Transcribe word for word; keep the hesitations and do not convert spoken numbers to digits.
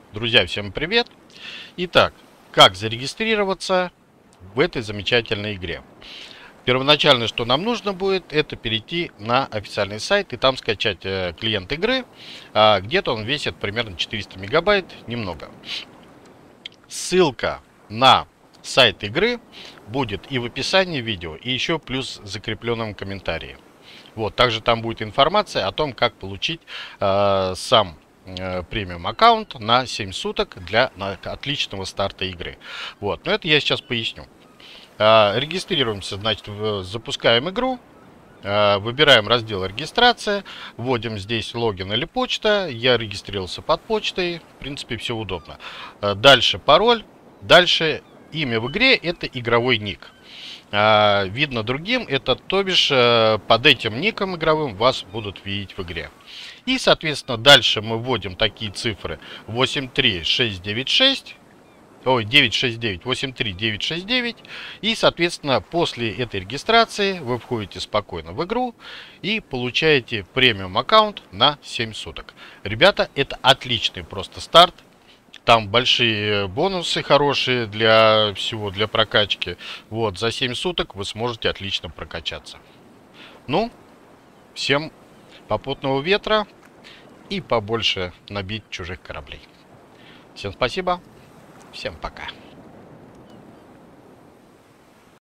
Друзья, всем привет! Итак, как зарегистрироваться в этой замечательной игре? Первоначально, что нам нужно будет, это перейти на официальный сайт и там скачать э, клиент игры. А, где-то он весит примерно четыреста мегабайт, немного. Ссылка на сайт игры будет и в описании видео, и еще плюс в закрепленном комментарии. Вот, также там будет информация о том, как получить э, сам э, премиум аккаунт на семь суток для на, отличного старта игры. Вот, но это я сейчас поясню. Э, регистрируемся, значит, в, запускаем игру. Э, выбираем раздел регистрация, вводим здесь логин или почта. Я регистрировался под почтой, в принципе, все удобно. Э, дальше пароль, дальше имя в игре, это игровой ник. Видно другим, это то бишь под этим ником игровым вас будут видеть в игре. И, соответственно, дальше мы вводим такие цифры восемь три шесть девять шесть, ой, девять шесть девять, восемь три девять шесть девять. И, соответственно, после этой регистрации вы входите спокойно в игру и получаете премиум аккаунт на семь суток. Ребята, это отличный просто старт. Там большие бонусы хорошие для всего, для прокачки. Вот, за семь суток вы сможете отлично прокачаться. Ну, всем попутного ветра и побольше набить чужих кораблей. Всем спасибо, всем пока.